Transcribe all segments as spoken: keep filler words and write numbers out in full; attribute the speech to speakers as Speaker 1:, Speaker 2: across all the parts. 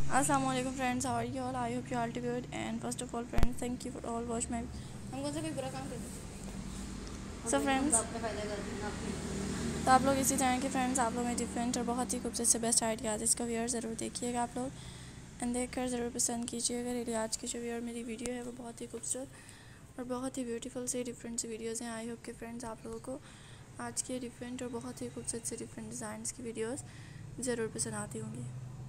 Speaker 1: Assalamu alaikum friends, how are you all? I hope you all good. And first of all friends, thank you for all watch my हम कौन सा कोई बुरा काम करते so friends तो आप लोग इसी तरह के फ्रेंड्स आप लोग में डिफरेंट और बहुत ही खूबसूरत से बेस्ट आइडियाज़ इसका व्यूअर ज़रूर देखिएगा आप लोग एंड देख कर ज़रूर पसंद कीजिएगा। मेरी आज की जो व्यूअर मेरी वीडियो है वो बहुत ही खूबसूरत और बहुत ही ब्यूटीफुल से डिफरेंट से वीडियोज़ हैं। आई होप के फ्रेंड्स आप लोगों को आज के डिफरेंट और बहुत ही खूबसूरत से डिफरेंट डिज़ाइंस की वीडियोज़ ज़रूर पसंद आती होंगी।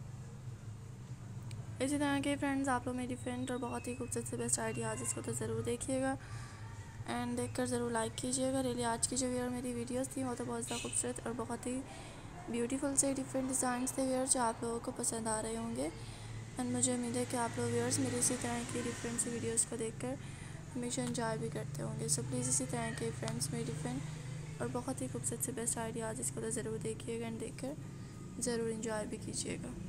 Speaker 1: इसी तरह के फ्रेंड्स आप लोग में डिफरेंट और बहुत ही खूबसूरत से बेस्ट आइडियाज़ इसको तो ज़रूर देखिएगा एंड देखकर ज़रूर लाइक कीजिएगा। रियली आज की जो व्यूअर मेरी वीडियोस थी वो तो बहुत ज़्यादा खूबसूरत और बहुत ही ब्यूटीफुल से डिफरेंट डिज़ाइंस थे व्यूअर जो आप लोगों को पसंद आ रहे होंगे एंड मुझे उम्मीद है कि आप लोग व्यूअर्स मेरी इसी तरह की डिफरेंट सी वीडियोस को देखकर हमेशा एंजॉय भी करते होंगे। सो प्लीज़ इसी तरह के फ्रेंड्स मेरी डिफरेंट और बहुत ही खूबसूरत से बेस्ट आइडियाज़ इसको तो ज़रूर देखिएगा एंड देखकर ज़रूर इंजॉय भी कीजिएगा।